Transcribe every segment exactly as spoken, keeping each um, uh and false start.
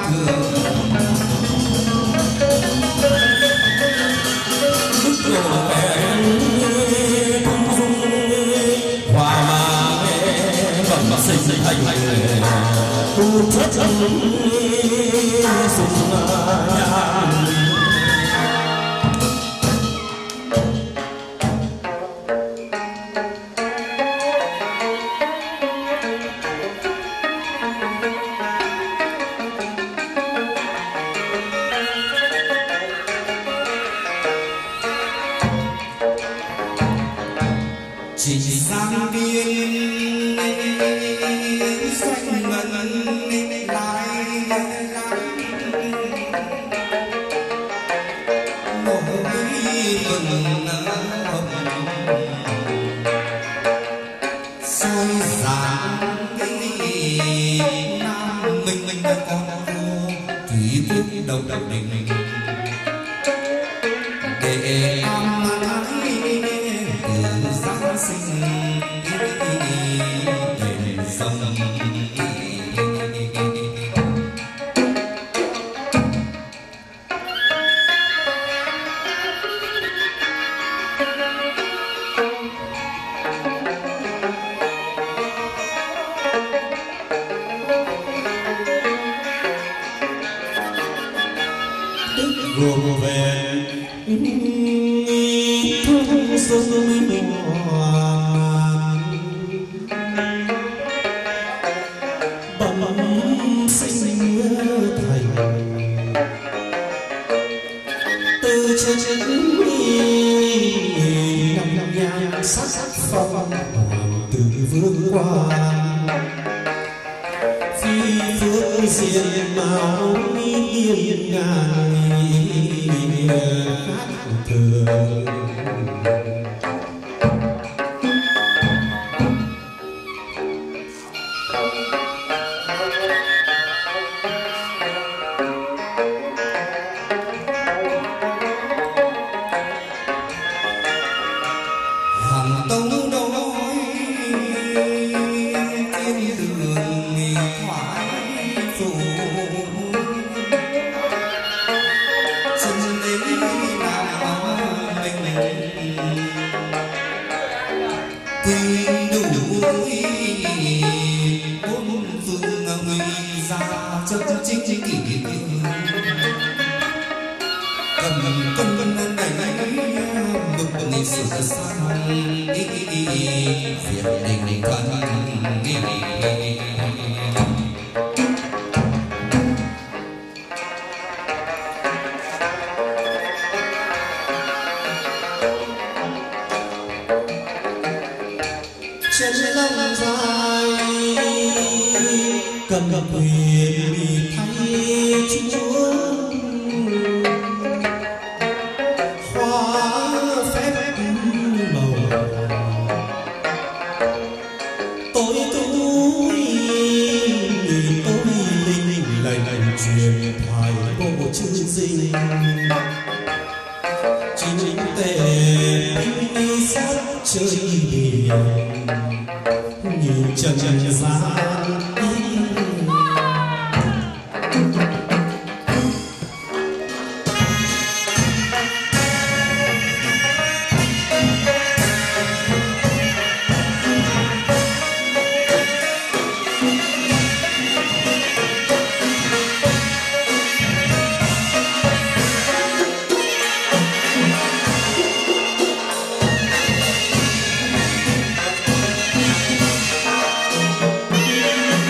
Hãy subscribe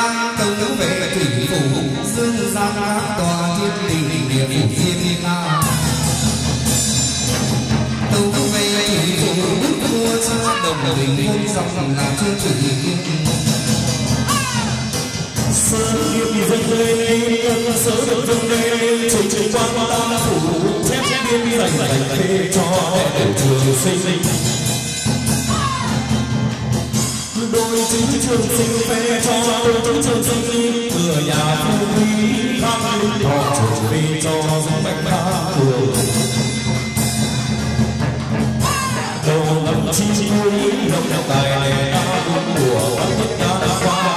ca tấu về thủy phủ dương gian tòa thiên đình địa phủ thiên ca tấu về thủy phủ đức vua cha đồng bình hôn dòng là chương thủy sơn hiệp dâng lên sớ được dâng lên trời trời quang tam phủ thép biên dành dành thề cho đều trường sinh đôi chữ trường sinh phê cho đôi chữ trường sinh cửa nhà phú quý khang linh thọ trở về cho gió bạch tha đường đầu năm chi núi năm năm tài này ta bốn mùa bắt tất ta đã qua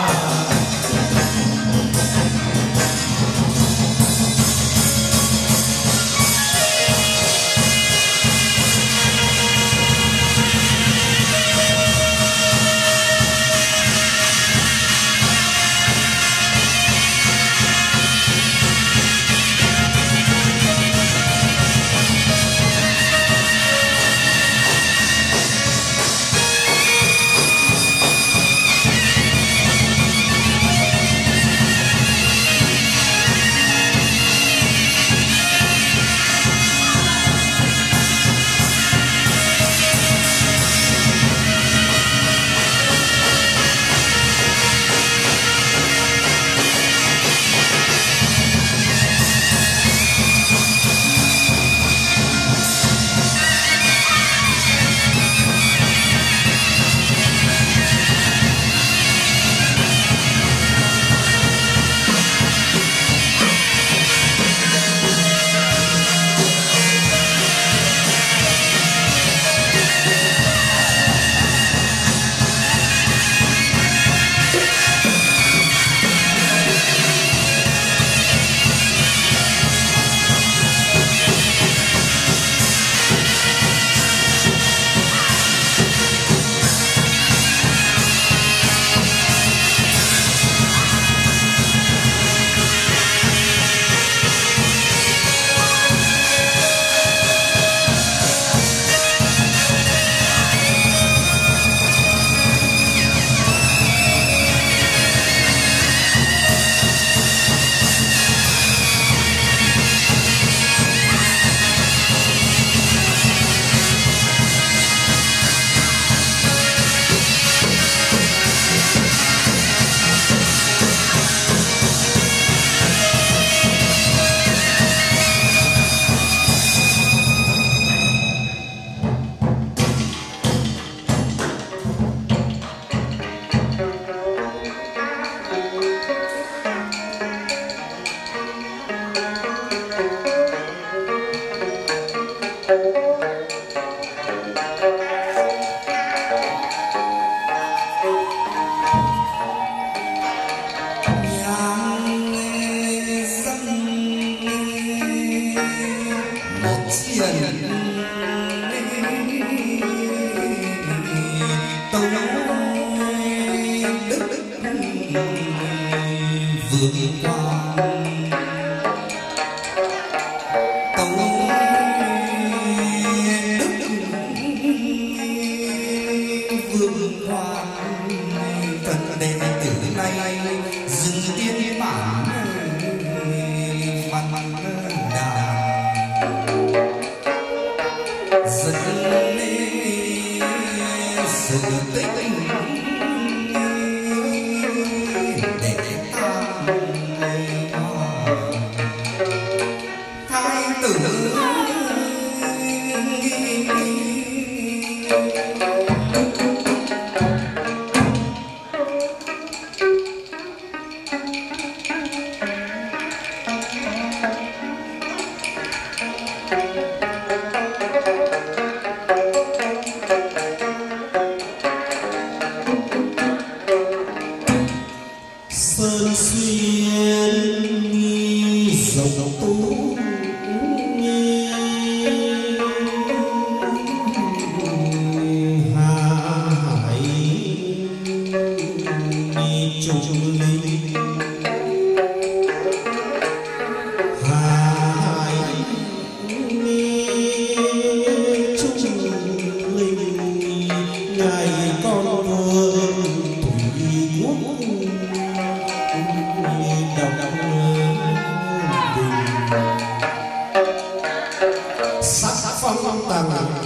ngài con vương thủy quốc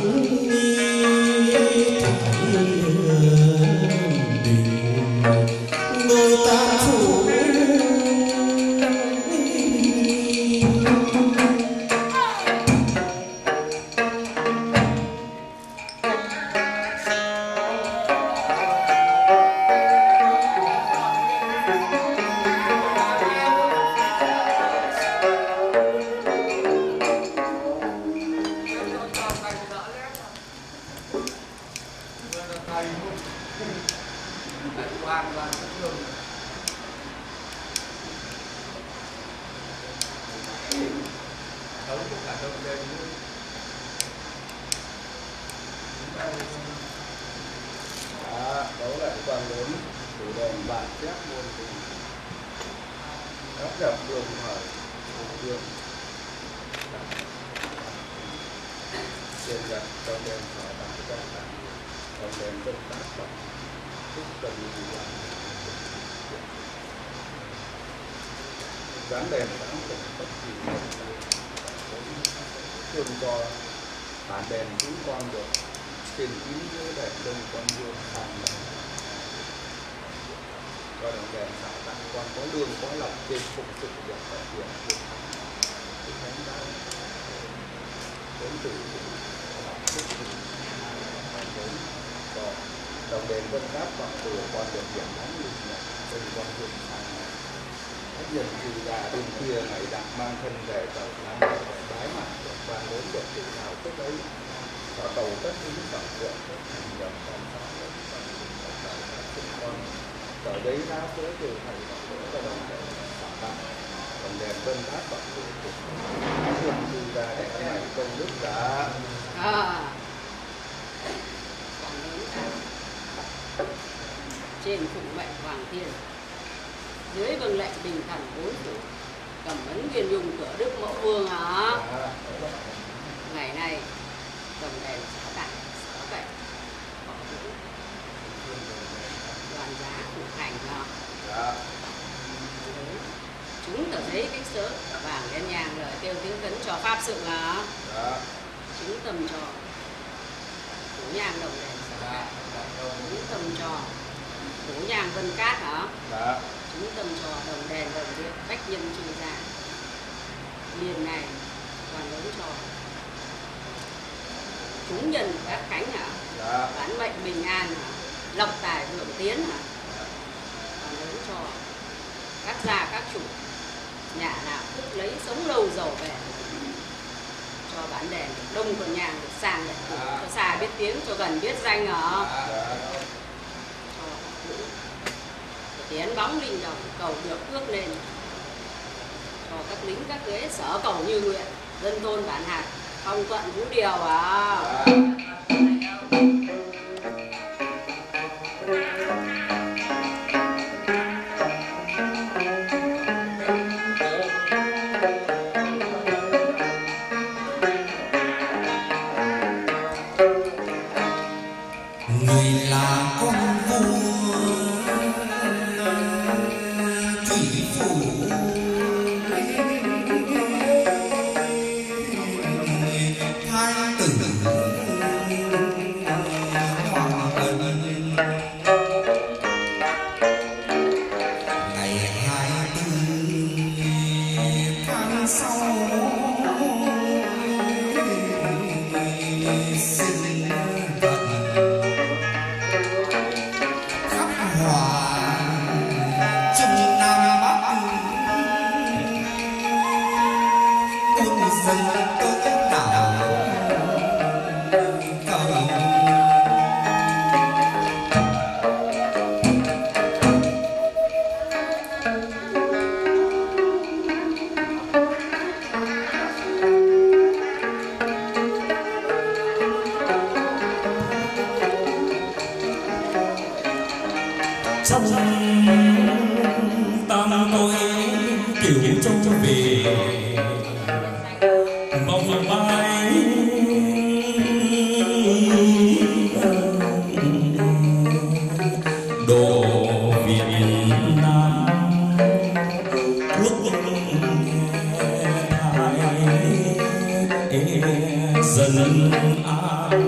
người ta phủ đấu lại quan lớn chủ đèn bản chép môn tình các nhập đường hỏi đường trên đặt trong đèn hỏi đặt trong đèn trong đèn công tác bằng thức cần gì làm dán đèn sáng cũng bất kỳ thường cho bản đèn chúng con được trên kín dưới đèn đông con dương sàn cho đồng đèn xả tăng quan có lương có lọc trên phục sự được phát triển được thánh thánh đó đến từ cho đồng đèn vân cát bằng từ con được điểm nóng lục nhật trên con dương sàn các nhân trừ già đêm khuya ngày đặng mang thân về tàu nam để bái mặt được ban lớn được tự nào trước đấy và tàu tất những sản lượng các thành nhập con sao con con ở đấy đá tới từ thành và tới cho đồng đèn xả tăng đồng đèn vân cát bằng từ các nhân trừ già để cái này công đức đã à. Còn lớn cả trên phụng mệnh hoàng thiên dưới vâng lệnh bình thần bốn phủ cầm ấn viên dùng cửa đức mẫu vương hả? Ngày nay đồng đèn xá tạng xá vậy bỏ vũ đoàn giá phụ hành hả? Chúng tờ giấy cách sớ vàng đen nhàng lời kêu tiếng cấn cho pháp sự hả? Chúng tầm trò phủ nhang đồng đèn xá tạng chúng tầm trò phủ nhang vân cát hả? Chúng tâm trò đồng đèn đồng điện bách nhân trừ gia liền này toàn lớn trò chúng nhân các cánh hả? Dạ. Bán mệnh bình an hả? Lộc tài vượng tiến hả? Toàn lớn trò các gia các chủ nhà nào phúc lấy sống lâu giàu về cho bán đèn đông còn nhàng được sang nhận dạ. Cho xa biết tiếng cho gần biết danh hả? Dạ. Tiến bóng linh đồng cầu được ước lên cho các lính các ghế sở cầu như nguyện dân tôn bản hạt phong thuận vũ điều à. Người là con vua trong tam tôi kiểu trông về vòng vai đồ Việt Nam quốc thái dân an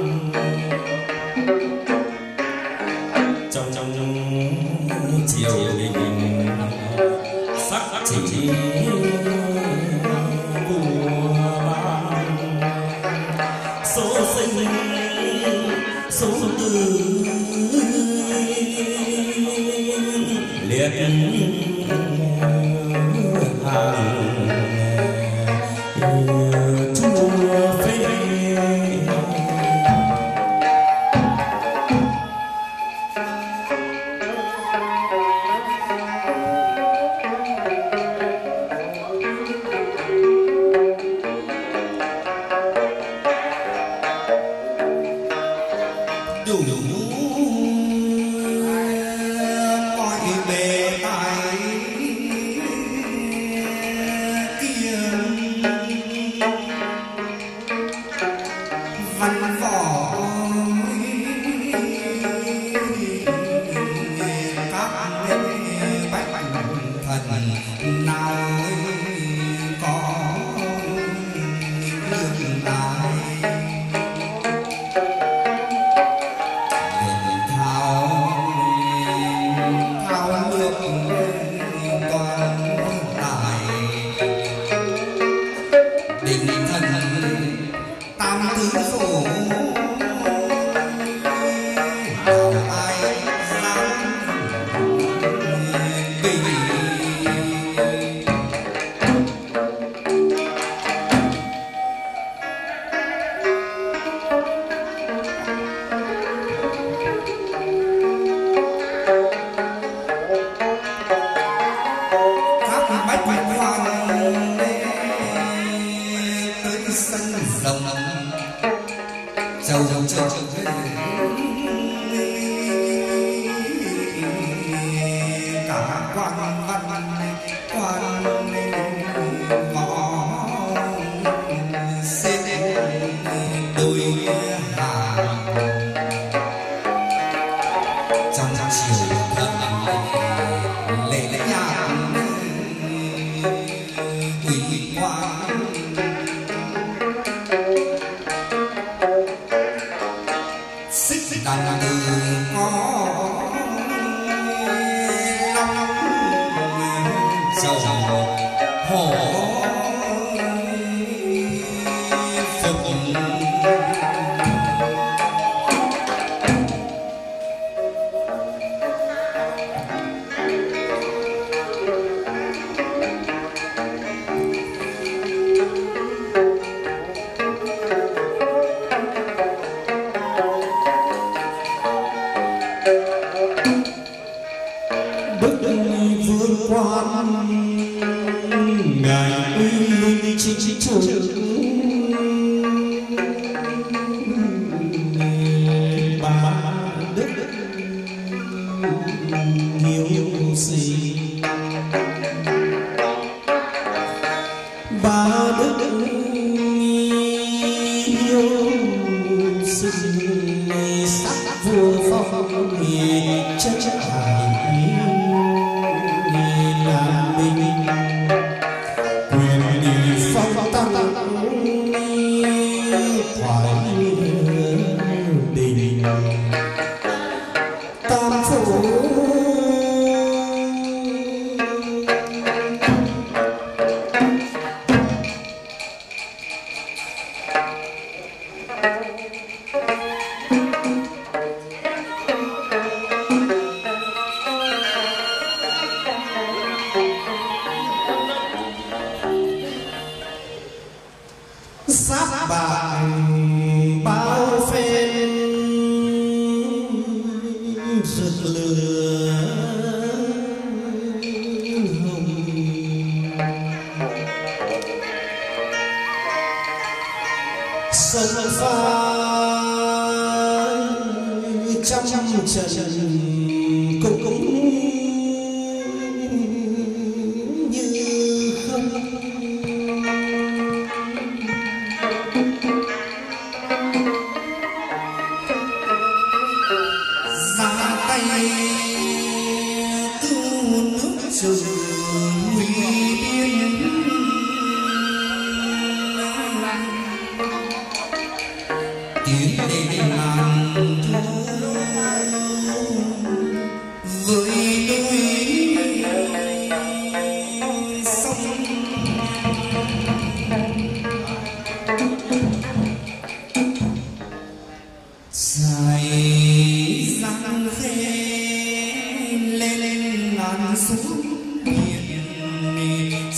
xuống biển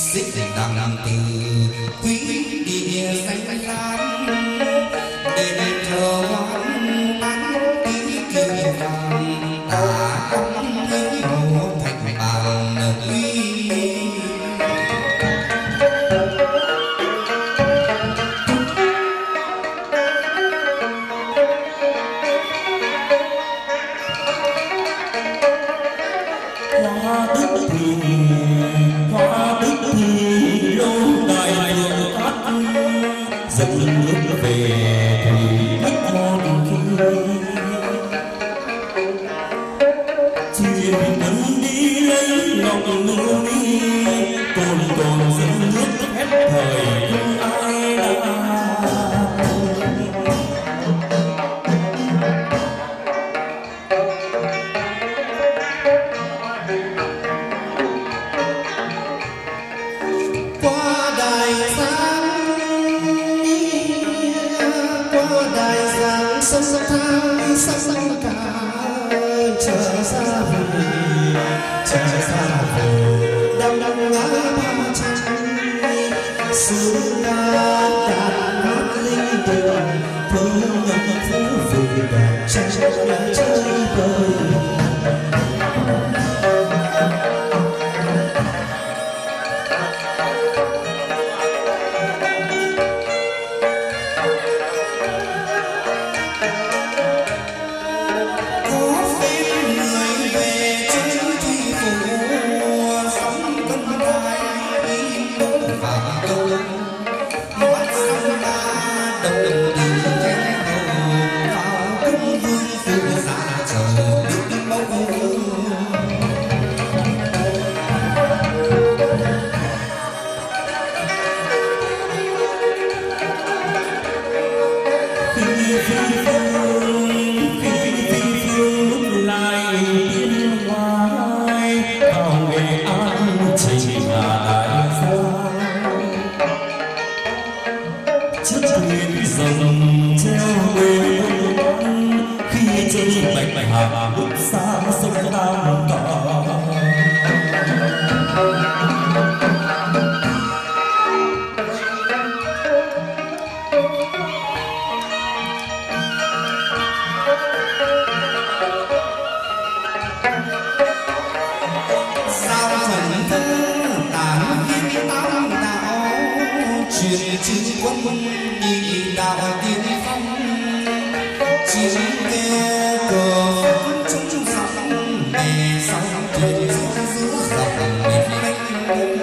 xích đằng từ quý địa xanh lam đền thờ hoan bắn tí kỳ vàng tà đắm mấy mùa thành bàng uy hoa đức thì hoa đức thì lâu đài đường cát dẫn nước về thì đất non khi thuyền thân đi lấy lòng lưu đi tồn tồn dẫn nước hết thời không ai đã sông tháng sông cả chờ xa về chờ xa về đăm đăm ngã ba trăng sương ca đàn hát linh đường thơ ngâm phố về đàn tranh chơi vơi truyền chữ quân nhị đạo tiên phong chiến nghe cờ trung sóng bè sóng thuyền giữa giữa dòng biển mênh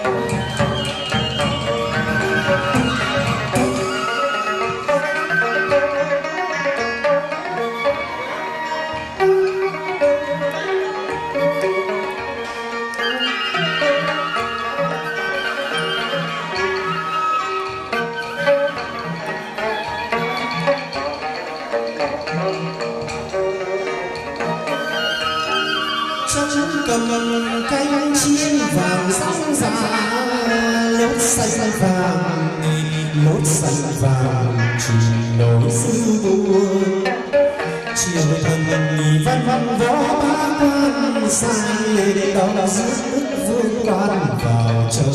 cầm cánh chiến vàng sáng ra lốt xanh vàng lốt xanh vàng chỉ nổi sư buồn chiều thần văn văn võ bá quan sai để đón rước vương quan vào châu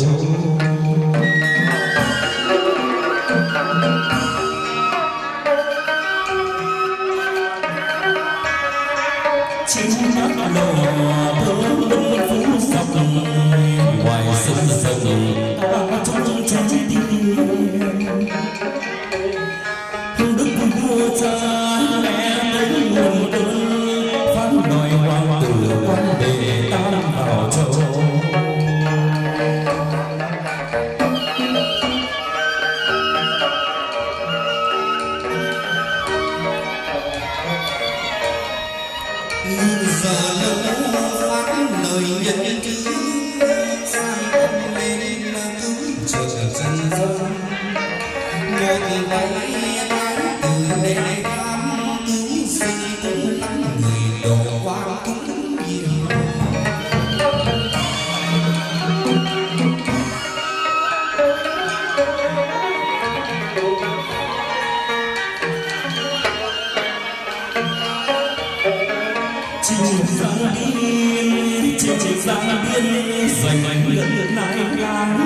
trên mắt lò thơm phú dọc ngoài sông rộng ta trong trái tim đức vua cha mẹ lấy nguồn cơn phán đòi hoàng tử quan để tam vào châu giờ lâu phát lời nhân chữ sang tâm lên cứ chờ dần dần một tay bán từ để tham cứu sinh cũng lắm người đồ qua cũng nhiều trên giang biên trên giang biên dành lẫn lại lang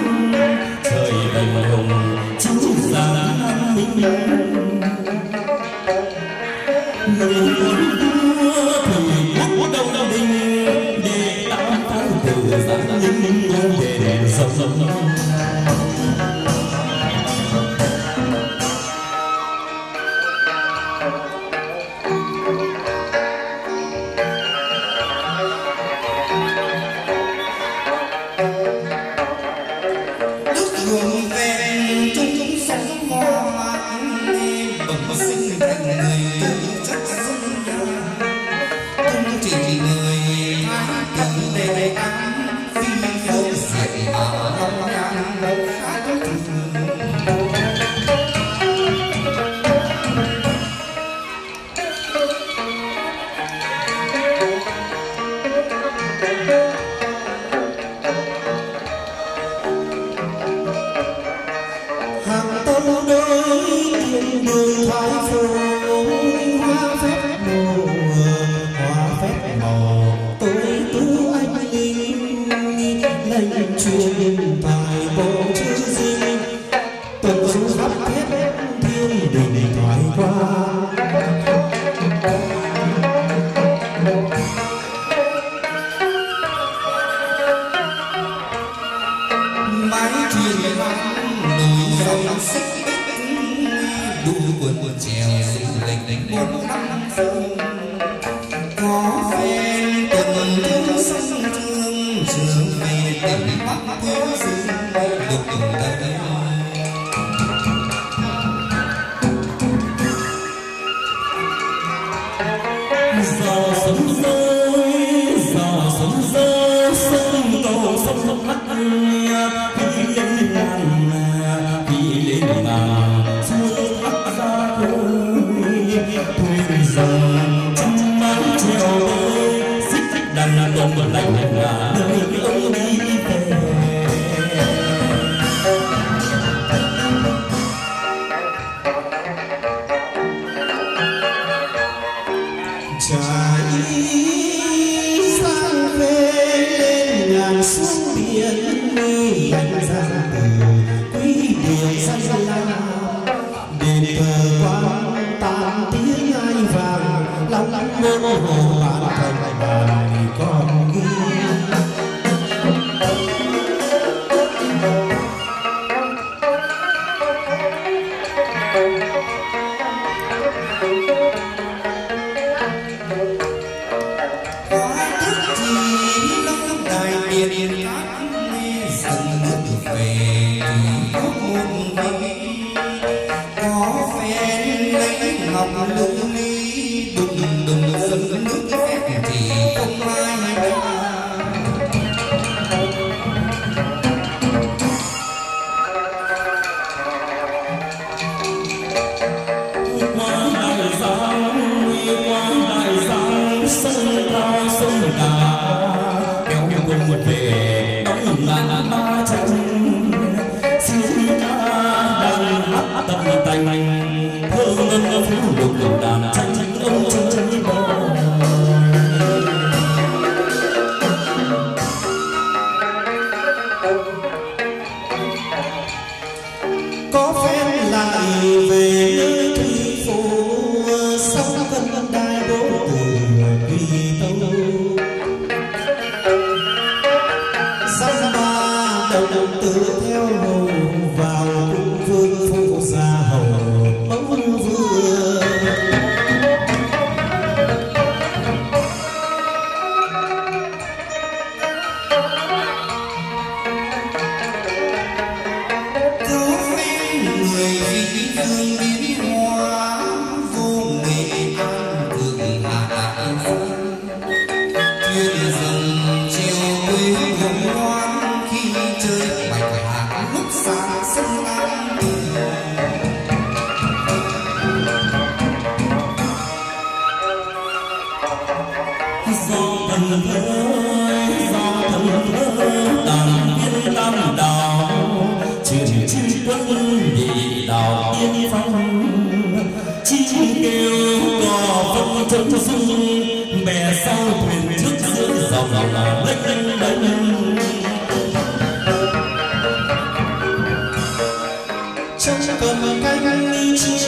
trong cơn canh chiều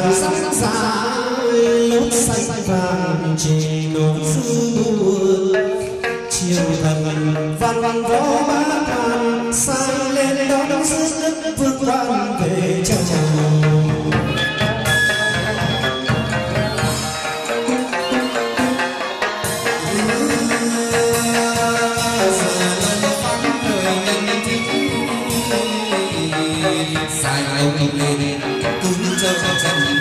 vàng sắc xa lốt xanh vàng chỉ nổ sư buồn chiều thần văn văn võ mã tàn sang lên đón rước vương quan về chào sai ông lên cúng cho chân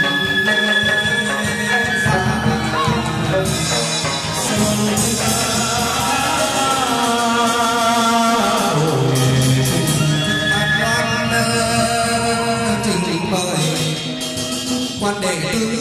quan đệ tư